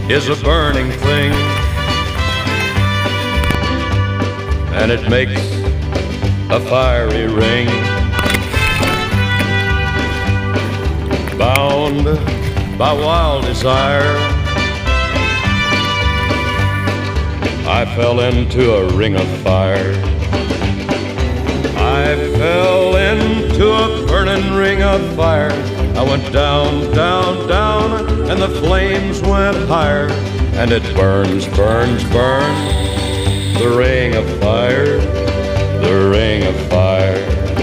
is a burning thing, and it makes a fiery ring. Bound by wild desire, I fell into a ring of fire. I fell into a burning ring of fire. I went down, down, down, and the flames went higher. And it burns, burns, burns, the ring of fire, the ring of fire.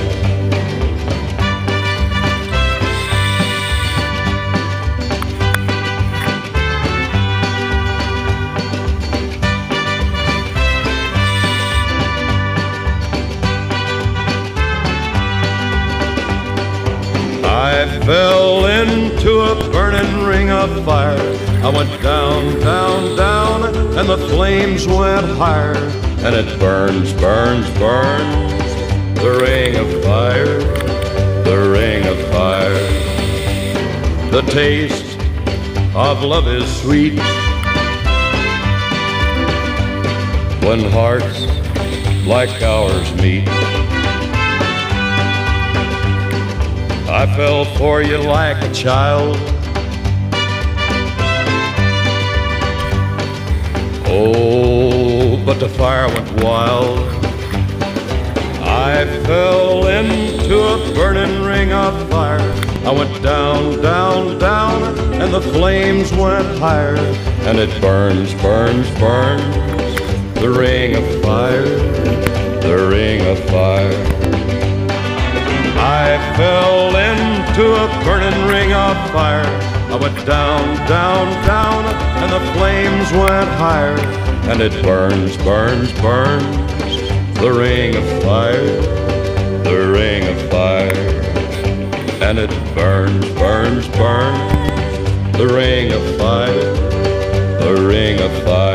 I fell into a burning ring of fire. I went down, down, down, and the flames went higher. And it burns, burns, burns, the ring of fire, the ring of fire. The taste of love is sweet when hearts like ours meet. I fell for you like a child. Oh, but the fire went wild. I fell into a burning ring of fire. I went down, down, down, and the flames went higher. And it burns, burns, burns, the ring of fire, the ring of fire. I fell into a burning ring of fire. I went down, down, down, and the flames went higher. And it burns, burns, burns, the ring of fire, the ring of fire. And it burns, burns, burns, the ring of fire, the ring of fire.